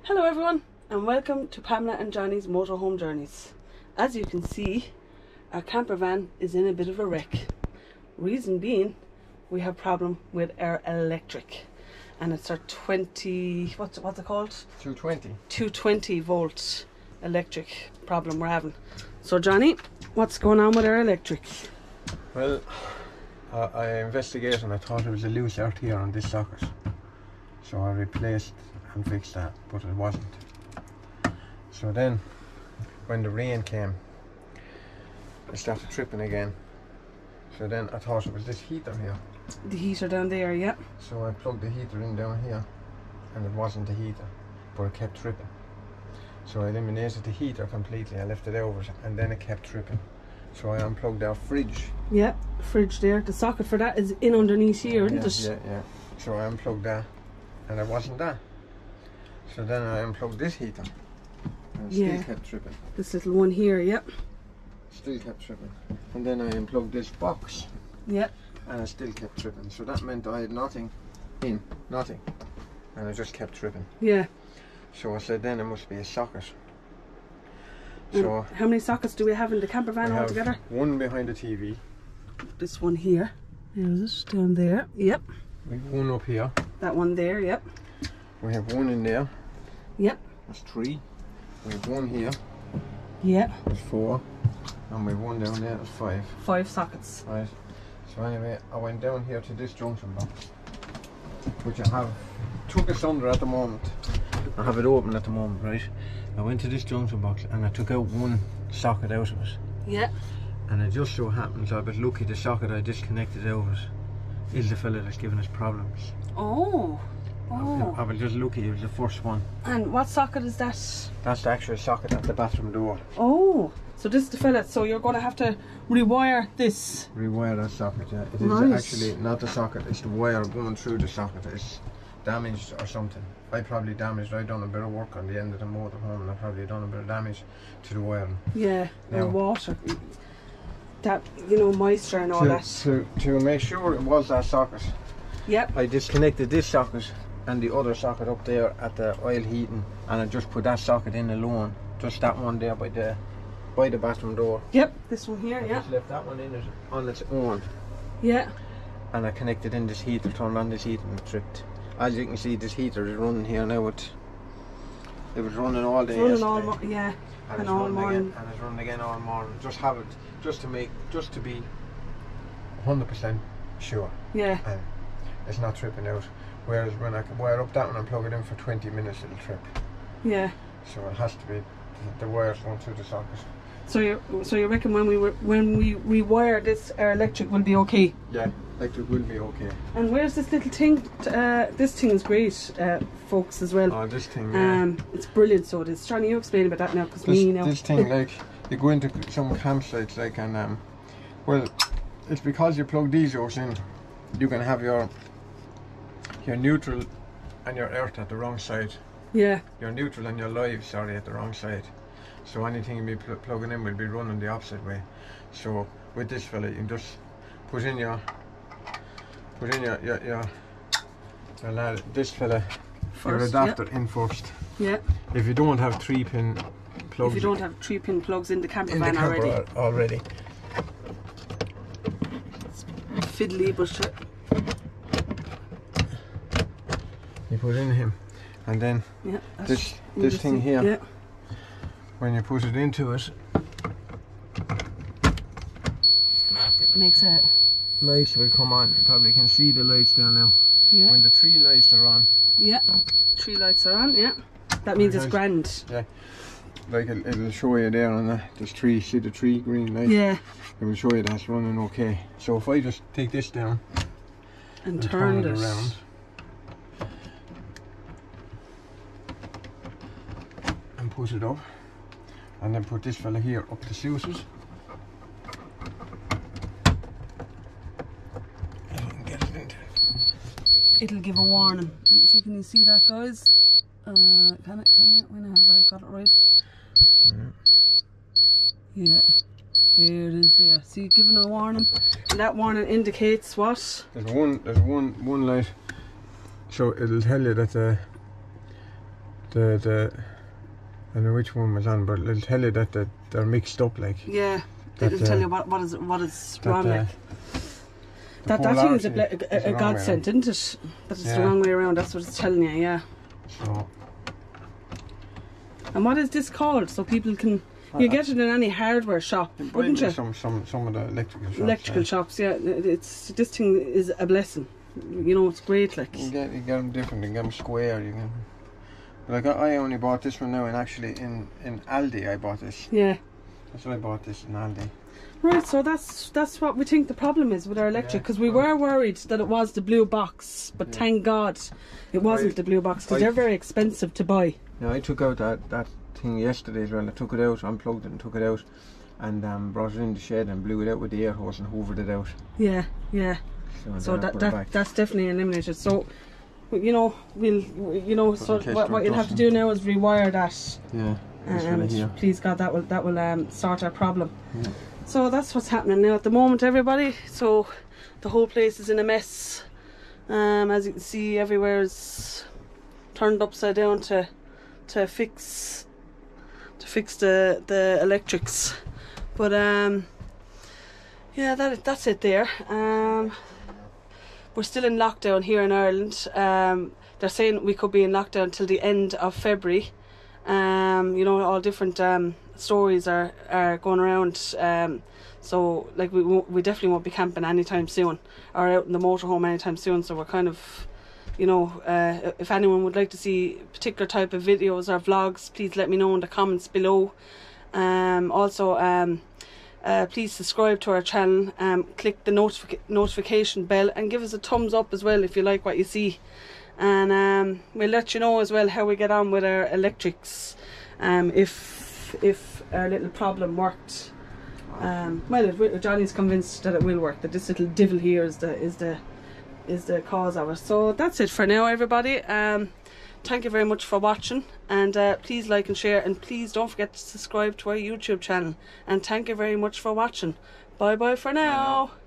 Hello everyone and welcome to Pamela and Johnny's Motorhome Journeys. As you can see, our camper van is in a bit of a wreck. Reason being, we have problem with our electric, and it's our 20, what's it called? 220 volt electric problem we're having. So Johnny, what's going on with our electric? Well, I investigated and I thought it was a loose earth here on this socket. So I replaced and fixed that, but it wasn't. So then, when the rain came, it started tripping again. So then I thought it was this heater here. The heater down there, yeah. So I plugged the heater in down here, and it wasn't the heater, but it kept tripping. So I eliminated the heater completely, I left it over, and then it kept tripping. So I unplugged our fridge. Yeah, fridge there. The socket for that is in underneath here, isn't it? Yeah. So I unplugged that, and it wasn't that. So then I unplugged this heater, and it still kept tripping. This little one here, yep. Still kept tripping. And then I unplugged this box. Yep. And it still kept tripping. So that meant I had nothing in, nothing. And it just kept tripping. Yeah. So I said then it must be a socket. So how many sockets do we have in the camper van altogether? One behind the TV. This one here. Is it down there? Yep. We have one up here. That one there, yep. We have one in there. Yep. That's 3. We have one here. Yep. That's 4. And we have one down there. That's 5. 5 sockets. Right. So anyway, I went down here to this junction box, which I have took asunder at the moment. I have it open at the moment, right? I went to this junction box and I took out one socket out of it. Yeah. And it just so happens, I was lucky, the socket I disconnected out of it is the fella that's giving us problems. Oh. I was just lucky, it was the first one. And what socket is that? That's the actual socket at the bathroom door. Oh. So this is the fella, so you're going to have to rewire this. Rewire that socket, yeah. It is actually not the socket, it's the wire going through the socket. It's damaged or something. I probably damaged, I done a bit of work on the end of the motorhome and I probably done a bit of damage to the wiring. Yeah, or water. That, you know, moisture and all that. To make sure it was that socket. Yep. I disconnected this socket and the other socket up there at the oil heating, and I just put that socket in alone. Just that one there by the bathroom door. Yep, this one here, yeah. I just left that one in on its own. Yeah. And I connected in this heater, turned on this heater and it tripped. As you can see, this heater is running here now. It was running all day yesterday. Yeah. And all morning. And it's running again all morning. Just to be 100% sure. Yeah. And it's not tripping out. Whereas when I can wire up that one and plug it in for 20 minutes, it'll trip. Yeah. So it has to be the wires going through the socket. So you reckon when we rewire this, our electric will be okay? Yeah, electric will be okay. And where's this little thing? This thing is great, folks, as well. Oh, this thing. Yeah. It's brilliant. So it is. Johnny, you explain about that now, because me now. This thing, like, you go into some campsites, like, and well, it's because you plug these out in, you can have your neutral and your earth at the wrong side. Yeah. Your neutral and your live, sorry, at the wrong side. So anything you be plugging in will be running the opposite way. So with this fella, you can just put in your this fella first, your adapter in first. Yeah. If you don't have 3-pin plugs. If you don't have 3-pin plugs in the camper van already. It's fiddly, but you put in him, and then this thing here. Yeah. When you put it into it, it makes a lights will come on. You probably can see the lights there now. Yeah. When the 3 lights are on. Yeah. 3 lights are on. Yeah. That means it's grand. Yeah. Like it'll show you there on there's 3. See the 3 green lights? Yeah. It will show you that's running okay. So if I just take this down and turn it around. And put it up. And then put this fella here up the sluices. It'll give a warning. Let me see, can you see that, guys? Can it? When have I got it right? Yeah. There it is there. See, giving a warning. And that warning indicates what? There's one light. So it'll tell you that I don't know which one was on, but it'll tell you that they're mixed up, like. Yeah, it'll tell you what is wrong, like. That thing is a godsend, isn't it? That it's the wrong way around, that's what it's telling you, yeah. So. And what is this called? So people can... You get it in any hardware shop, wouldn't you? Some of the electrical shops. Electrical shops, yeah. This thing is a blessing. You know, it's great, like. You get them different, you get them square, you can... Like, I only bought this one now, and actually in Aldi I bought this. Yeah. That's what I bought this in Aldi. Right, so that's what we think the problem is with our electric, because we were worried that it was the blue box, but thank God it wasn't the blue box, because they're very expensive to buy. Yeah, I took out that thing yesterday as well. I took it out, unplugged it and took it out, and brought it in the shed and blew it out with the air hose and hoovered it out. Yeah, yeah. So that's definitely eliminated. So, you know, so what you'll have to do now is rewire that. Yeah. And please God, that will sort our problem. Yeah. So that's what's happening now at the moment, everybody. So the whole place is in a mess. As you can see, everywhere is turned upside down to fix the electrics. But yeah, that's it there. We're still in lockdown here in Ireland. They're saying we could be in lockdown till the end of February. You know, all different stories are going around. So like we definitely won't be camping anytime soon, or out in the motorhome anytime soon. So we're kind of, you know, if anyone would like to see particular type of videos or vlogs, please let me know in the comments below. Also, please subscribe to our channel, click the notification bell, and give us a thumbs up as well if you like what you see. And we'll let you know as well how we get on with our electrics, if our little problem worked. Well, Johnny's convinced that it will work, that this little devil here is the cause of it. So that's it for now, everybody. Thank you very much for watching, and please like and share, and please don't forget to subscribe to our YouTube channel. And thank you very much for watching. Bye bye for now.